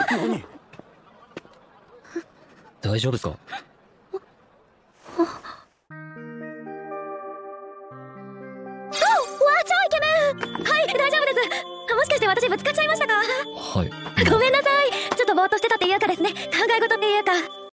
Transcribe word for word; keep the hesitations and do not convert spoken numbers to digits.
何？大丈夫ですか？ あ、わあ、超イケメン。はい、大丈夫です。あ、もしかして私ぶつかっちゃいましたか？ はい。 ごめんなさい。ちょっとぼーっとしてたっていうかですね、考え事っていうか。